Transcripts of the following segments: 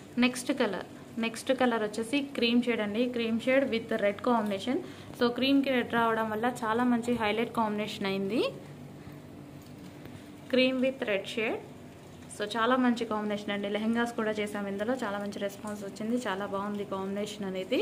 Next colour వచ్చేసి cream shade అండి. Cream shade with red combination. So క్రీమ్కి red రావడం వల్ల చాలా మంచి హైలైట్ కాంబినేషన్ అయింది. Cream with red shade. So చాలా మంచి కాంబినేషన్ అండి. లెహెంగాస్ కూడా చేసాం ఇందులో. చాలా మంచి రెస్పాన్స్ వచ్చింది. చాలా బాగుంది కాంబినేషన్ అనేది.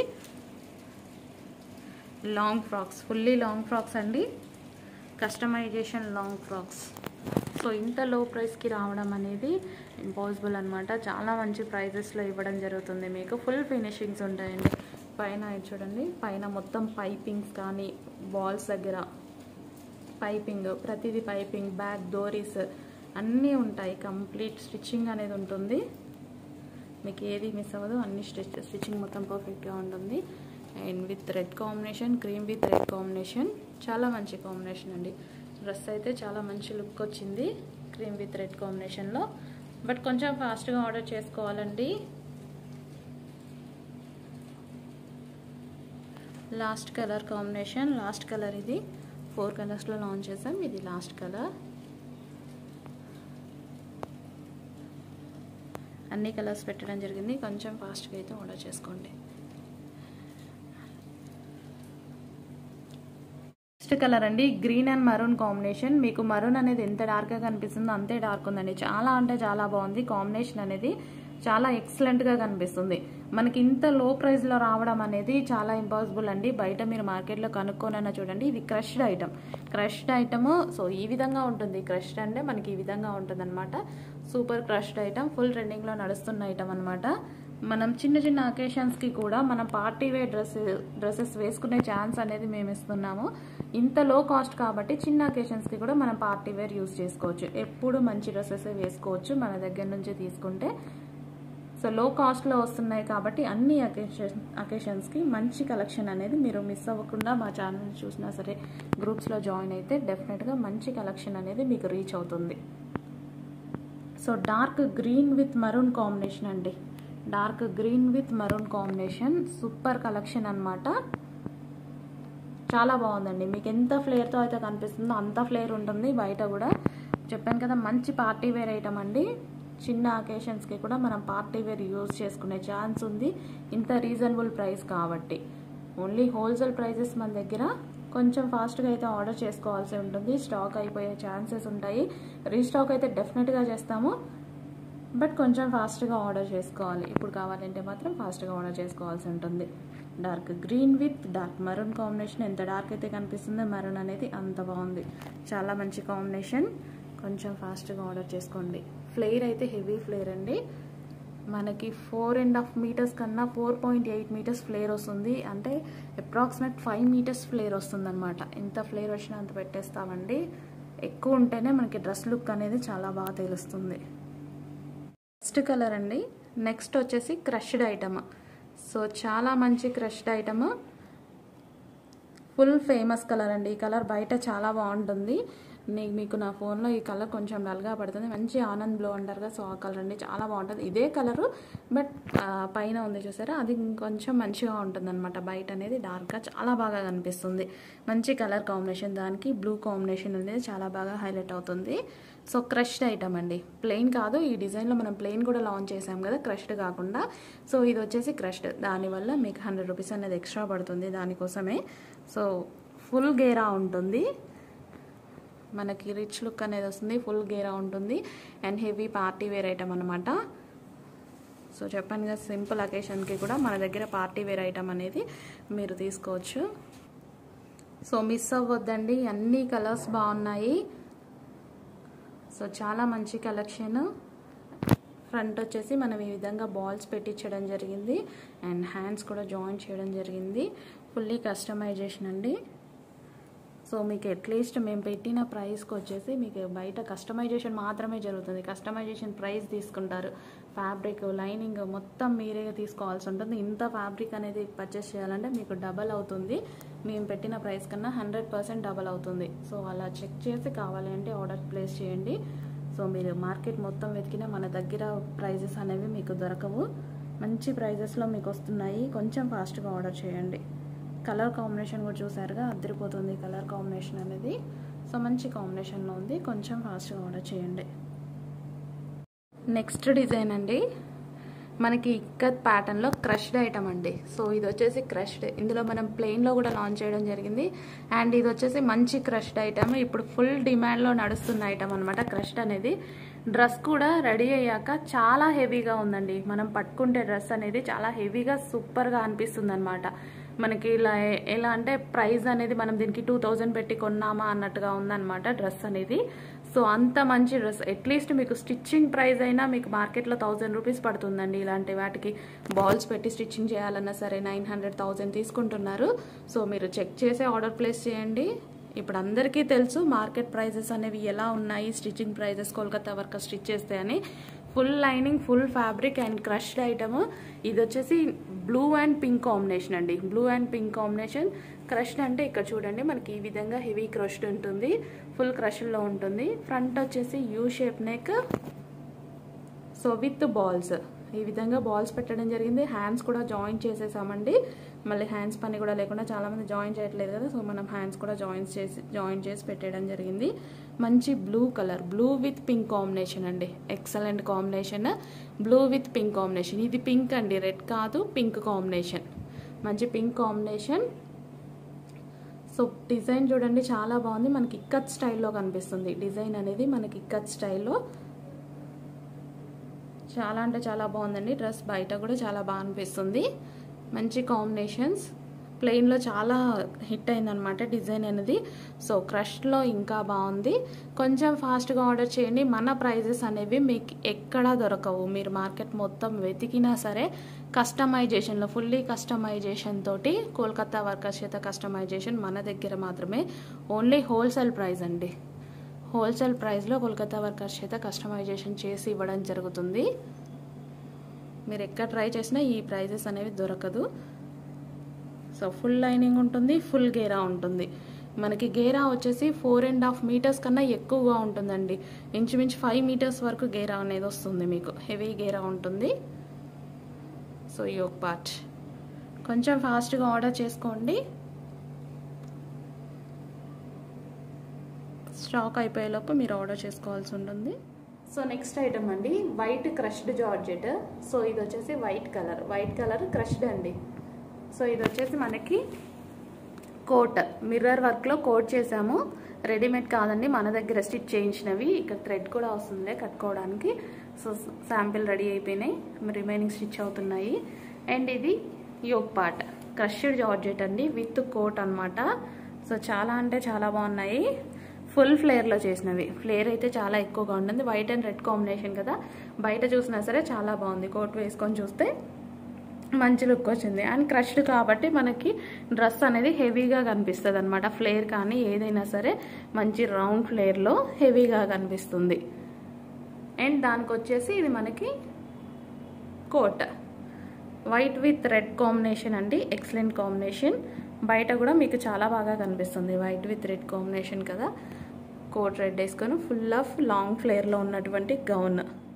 Long frocks, fully long frocks అండి. Customization long frocks. సో ఇంత లో ప్రైస్కి రావడం అనేది ఇంపాసిబుల్ అనమాట. చాలా మంచి ప్రైజెస్లో ఇవ్వడం జరుగుతుంది మీకు. ఫుల్ ఫినిషింగ్స్ ఉంటాయండి. పైన చూడండి, పైన మొత్తం పైపింగ్స్ కానీ బాల్స్ దగ్గర పైపింగ్, ప్రతిదీ పైపింగ్, బ్యాక్ డోరీస్ అన్నీ ఉంటాయి. కంప్లీట్ స్టిచ్చింగ్ అనేది ఉంటుంది. మీకు ఏది మిస్ అవ్వదు. అన్ని స్టిచ్చింగ్ మొత్తం పర్ఫెక్ట్గా ఉంటుంది. And with red combination, cream with red combination. చాలా మంచి కాంబినేషన్ అండి. డ్రెస్ అయితే చాలా మంచి లుక్ వచ్చింది క్రీమ్ విత్ రెడ్ కాంబినేషన్లో. బట్ కొంచెం ఫాస్ట్గా ఆర్డర్ చేసుకోవాలండి. Last colour combination. Last colour ఇది. 4 కలర్స్లో లాంచ్ చేసాం. ఇది లాస్ట్ కలర్. అన్ని కలర్స్ పెట్టడం జరిగింది. కొంచెం ఫాస్ట్గా అయితే ఆర్డర్ చేసుకోండి. నెక్స్ట్ కలర్ అండి, గ్రీన్ అండ్ మరూన్ కాంబినేషన్. మీకు మరూన్ అనేది ఎంత డార్క్గా కనిపిస్తుందో అంతే డార్క్ ఉందండి. చాలా అంటే చాలా బాగుంది కాంబినేషన్ అనేది. చాలా ఎక్సలెంట్గా కనిపిస్తుంది. మనకి ఇంత లో ప్రైస్లో రావడం అనేది చాలా ఇంపాసిబుల్ అండి. బయట మీరు మార్కెట్లో కనుక్కోనన్నా చూడండి. ఇది క్రష్డ్ ఐటమ్. సో ఈ విధంగా ఉంటుంది. క్రష్డ్ అంటే మనకి ఈ విధంగా ఉంటుంది అనమాట. Super crushed item. ఫుల్ ట్రెండింగ్లో నడుస్తున్న ఐటమ్ అనమాట. మనం చిన్న చిన్న అకేషన్స్కి కూడా మనం పార్టీ వేర్ డ్రెస్సెస్ వేసుకునే ఛాన్స్ అనేది మేము ఇస్తున్నాము. ఇంత లో కాస్ట్ కాబట్టి చిన్న అకేషన్స్కి కూడా మనం పార్టీ వేర్ యూస్ చేసుకోవచ్చు. ఎప్పుడు మంచి డ్రెస్సెస్ వేసుకోవచ్చు మన దగ్గర నుంచి తీసుకుంటే. సో లో కాస్ట్లో వస్తున్నాయి కాబట్టి అన్ని అకేషన్స్కి మంచి కలెక్షన్ అనేది మీరు మిస్ అవ్వకుండా మా ఛానల్ చూసినా సరే గ్రూప్స్లో జాయిన్ అయితే డెఫినెట్గా మంచి కలెక్షన్ అనేది మీకు రీచ్ అవుతుంది. So dark green with maroon combination అండి. Dark green with maroon combination. Super collection అనమాట. చాలా బాగుందండి. మీకు ఎంత ఫ్లేర్తో అయితే కనిపిస్తుందో అంత ఫ్లేర్ ఉంటుంది. బయట కూడా చెప్పాను కదా, మంచి పార్టీ వేర్ ఐటమ్ అండి. చిన్న అకేషన్స్కి కూడా మనం పార్టీ వేర్ యూజ్ చేసుకునే ఛాన్స్ ఉంది. ఇంత రీజనబుల్ ప్రైస్ కాబట్టి. ఓన్లీ హోల్సేల్ ప్రైజెస్ మన దగ్గర. కొంచెం ఫాస్ట్గా అయితే ఆర్డర్ చేసుకోవాల్సి ఉంటుంది. స్టాక్ అయిపోయే ఛాన్సెస్ ఉంటాయి. రీస్టాక్ అయితే డెఫినెట్గా చేస్తాము. బట్ కొంచెం ఫాస్ట్గా ఆర్డర్ చేసుకోవాలి. ఇప్పుడు కావాలంటే మాత్రం ఫాస్ట్గా ఆర్డర్ చేసుకోవాల్సి ఉంటుంది. Dark green with dark maroon combination. ఎంత డార్క్ అయితే కనిపిస్తుందో మరూన్ అనేది అంత బాగుంది. చాలా మంచి కాంబినేషన్. కొంచెం ఫాస్ట్గా ఆర్డర్ చేసుకోండి. ఫ్లేర్ అయితే హెవీ ఫ్లేర్ అండి. మనకి 4.5 మీటర్స్ కన్నా 4.8 మీటర్స్ ఫ్లేర్ వస్తుంది. అంటే అప్రాక్సిమేట్ 5 మీటర్స్ ఫ్లేర్ వస్తుంది అనమాట. ఎంత ఫ్లేర్ వచ్చినా అంత పెట్టేస్తామండి. ఎక్కువ ఉంటేనే మనకి డ్రెస్ లుక్ అనేది చాలా బాగా తెలుస్తుంది. నెక్స్ట్ కలర్ అండి. నెక్స్ట్ వచ్చేసి క్రష్డ్ ఐటమ్. సో చాలా మంచి crushed item. Full famous colour అండి. ఈ కలర్ బయట చాలా బాగుంటుంది. మీకు నా ఫోన్లో ఈ కలర్ కొంచెం డల్గా పడుతుంది. మంచి ఆనంద్ బ్లో అంటారుగా, సో ఆ కలర్ అండి. చాలా బాగుంటుంది. ఇదే కలరు బట్ పైన ఉంది చూసారా, అది కొంచెం మంచిగా ఉంటుంది అనమాట. బయట అనేది డార్క్గా చాలా బాగా కనిపిస్తుంది. మంచి కలర్ కాంబినేషన్. దానికి బ్లూ కాంబినేషన్ అనేది చాలా బాగా హైలైట్ అవుతుంది. సో క్రష్డ్ ఐటమ్ అండి. ప్లెయిన్ కాదు. ఈ డిజైన్లో మనం ప్లెయిన్ కూడా లాంచ్ చేసాం కదా, క్రష్డ్ కాకుండా. సో ఇది వచ్చేసి క్రష్డ్. దానివల్ల మీకు 100 రూపీస్ అనేది ఎక్స్ట్రా పడుతుంది దానికోసమే. సో ఫుల్ గేరా ఉంటుంది. మనకి రిచ్ లుక్ అనేది వస్తుంది. ఫుల్ గేరా ఉంటుంది. And heavy party wear item అనమాట. సో చెప్పాను కదా, సింపుల్ అకేషన్కి కూడా మన దగ్గర పార్టీ వేర్ ఐటమ్ అనేది మీరు తీసుకోవచ్చు. సో మిస్ అవ్వద్దండి. అన్ని కలర్స్ బాగున్నాయి. సో చాలా మంచి కలెక్షన్. ఫ్రంట్ వచ్చేసి మనం ఈ విధంగా బాల్స్ పెట్టించడం జరిగింది. అండ్ హ్యాండ్స్ కూడా జాయిన్ చేయడం జరిగింది. ఫుల్లీ కస్టమైజేషన్ అండి. సో మీకు అట్లీస్ట్ మేము పెట్టిన ప్రైస్కి వచ్చేసి మీకు బయట కస్టమైజేషన్ మాత్రమే జరుగుతుంది. కస్టమైజేషన్ ప్రైస్ తీసుకుంటారు. ఫ్యాబ్రిక్, లైనింగ్ మొత్తం మీరే తీసుకోవాల్సి ఉంటుంది. ఇంత ఫ్యాబ్రిక్ అనేది పర్చేస్ చేయాలంటే మీకు డబల్ అవుతుంది. మేము పెట్టిన ప్రైస్ కన్నా 100% డబల్ అవుతుంది. సో అలా చెక్ చేసి కావాలి అంటే ఆర్డర్ ప్లేస్ చేయండి. సో మీరు మార్కెట్ మొత్తం వెతికినా మన దగ్గర ప్రైజెస్ అనేవి మీకు దొరకవు. మంచి ప్రైజెస్లో మీకు వస్తున్నాయి. కొంచెం ఫాస్ట్గా ఆర్డర్ చేయండి. కలర్ కాంబినేషన్ కూడా చూసారుగా, అదిరిపోతుంది కలర్ కాంబినేషన్ అనేది. సో మంచి కాంబినేషన్లో ఉంది. కొంచెం ఫాస్ట్గా ఆర్డర్ చేయండి. నెక్స్ట్ డిజైన్ అండి. మనకి ఇక్కత్ ప్యాటర్న్లో క్రష్డ్ ఐటమ్ అండి. సో ఇది వచ్చేసి క్రష్డ్, ఇందులో మనం ప్లెయిన్లో కూడా లాంచ్ చేయడం జరిగింది. అండ్ ఇది వచ్చేసి మంచి క్రష్డ్ ఐటమ్, ఇప్పుడు ఫుల్ డిమాండ్లో నడుస్తున్న ఐటమ్ అనమాట క్రష్డ్ అనేది. డ్రెస్ కూడా రెడీ అయ్యాక చాలా హెవీగా ఉందండి. మనం పట్టుకుంటే డ్రెస్ అనేది చాలా హెవీగా సూపర్గా అనిపిస్తుంది అనమాట. మనకి ఎలా అంటే ప్రైస్ అనేది మనం దీనికి 2000 పెట్టి కొన్నామా అన్నట్టుగా ఉందన్నమాట డ్రెస్ అనేది. సో అంత మంచి డ్రెస్, అట్లీస్ట్ మీకు స్టిచ్చింగ్ ప్రైస్ అయినా మీకు మార్కెట్లో 1000 రూపీస్ పడుతుందండి. ఇలాంటి వాటికి బాల్స్ పెట్టి స్టిచ్చింగ్ చేయాలన్నా సరే 900, 1000 తీసుకుంటున్నారు. సో మీరు చెక్ చేసి ఆర్డర్ ప్లేస్ చేయండి. ఇప్పుడు అందరికీ తెలుసు మార్కెట్ ప్రైజెస్ అనేవి ఎలా ఉన్నాయి, stitching prices Kolkata work stitch చేస్తే అని. Full lining, full fabric and crushed item. ఇది వచ్చేసి బ్లూ అండ్ పింక్ కాంబినేషన్ అండి. Blue and pink combination. Crushed అంటే ఇక్కడ చూడండి మనకి ఈ విధంగా హెవీ క్రష్డ్ ఉంటుంది, ఫుల్ క్రష్డ్లో ఉంటుంది. ఫ్రంట్ వచ్చేసి U shape neck, so with balls, ఈ విధంగా బాల్స్ పెట్టడం జరిగింది. హ్యాండ్స్ కూడా జాయిన్ చేసేసామండి. మళ్ళీ హ్యాండ్స్ పని కూడా లేకుండా చాలామంది జాయిన్ చేయట్లేదు కదా, సో మనం హ్యాండ్స్ కూడా జాయిన్ చేసి పెట్టడం జరిగింది. మంచి blue colour, blue with pink combination అండి. Excellent combination, blue with pink combination. ఇది పింక్ అండి, రెడ్ కాదు, పింక్ కాంబినేషన్. మంచి పింక్ కాంబినేషన్. సో డిజైన్ చూడండి చాలా బాగుంది, మనకి ఇక్కత్ స్టైల్లో కనిపిస్తుంది డిజైన్ అనేది. మనకి ఇక్కత్ స్టైల్లో చాలా అంటే చాలా బాగుందండి. డ్రెస్ బయట కూడా చాలా బాగా అనిపిస్తుంది. మంచి కాంబినేషన్స్. ప్లెయిన్లో చాలా హిట్ అయిందనమాట డిజైన్ అనేది. సో క్రష్లో ఇంకా బాగుంది. కొంచెం ఫాస్ట్గా ఆర్డర్ చేయండి. మన ప్రైజెస్ అనేవి మీకు ఎక్కడా దొరకవు. మీరు మార్కెట్ మొత్తం వెతికినా సరే కస్టమైజేషన్లో, ఫుల్లీ కస్టమైజేషన్ తోటి, కోల్కతా వర్కర్స్ చేత కస్టమైజేషన్ మన దగ్గర మాత్రమే. ఓన్లీ హోల్సేల్ ప్రైస్ అండి. హోల్సేల్ ప్రైస్లో కోల్కతా వర్కర్స్ చేత కస్టమైజేషన్ చేసి ఇవ్వడం జరుగుతుంది. మీరు ఎక్కడ ట్రై చేసినా ఈ ప్రైజెస్ అనేవి దొరకదు. సో ఫుల్ లైనింగ్ ఉంటుంది, ఫుల్ గేరా ఉంటుంది. మనకి గేరా వచ్చేసి 4.5 మీటర్స్ కన్నా ఎక్కువగా ఉంటుందండి. ఇంచుమించు 5 మీటర్స్ వరకు గేరా అనేది వస్తుంది మీకు. హెవీ గేరా ఉంటుంది. సో యోక్ పార్ట్ కొంచెం ఫాస్ట్గా ఆర్డర్ చేసుకోండి. స్టాక్ అయిపోయేలోపు మీరు ఆర్డర్ చేసుకోవాల్సి ఉంటుంది. సో నెక్స్ట్ ఐటమ్ అండి, వైట్ క్రష్డ్ జార్జెట్. సో ఇది వచ్చేసి వైట్ కలర్ క్రష్డ్ అండి. సో ఇది వచ్చేసి మనకి కోట్, మిర్రర్ వర్క్లో కోట్ చేసాము. రెడీమేడ్ కాదండి, మన దగ్గర స్టిచ్ చేయించినవి. ఇక్కడ థ్రెడ్ కూడా వస్తుంది కట్టుకోవడానికి. సో శాంపిల్ రెడీ అయిపోయినాయి, రిమైనింగ్ స్టిచ్ అవుతున్నాయి. అండ్ ఇది యోక్ పార్ట్, క్రష్డ్ జార్జెట్ అండి విత్ కోట్ అనమాట. సో చాలా అంటే చాలా బాగున్నాయి. ఫుల్ ఫ్లేర్లో చేసినవి. ఫ్లేర్ అయితే చాలా ఎక్కువగా ఉంటుంది. వైట్ అండ్ రెడ్ కాంబినేషన్ కదా, బయట చూసినా సరే చాలా బాగుంది. కోట్ వేసుకొని చూస్తే మంచి లుక్ వచ్చింది. అండ్ క్రష్డ్ కాబట్టి మనకి డ్రెస్ అనేది హెవీగా కనిపిస్తుంది అనమాట. ఫ్లేర్ కానీ ఏదైనా సరే మంచి రౌండ్ ఫ్లేర్లో హెవీగా కనిపిస్తుంది. అండ్ దానికి వచ్చేసి ఇది మనకి coat, white with red combination అండి. Excellent combination. బయట కూడా మీకు చాలా బాగా కనిపిస్తుంది. వైట్ విత్ రెడ్ కాంబినేషన్ కదా, కోట్ రెడ్ వేసుకొని ఫుల్ ఆఫ్ లాంగ్ ఫ్లేర్లో ఉన్నటువంటి గౌన్.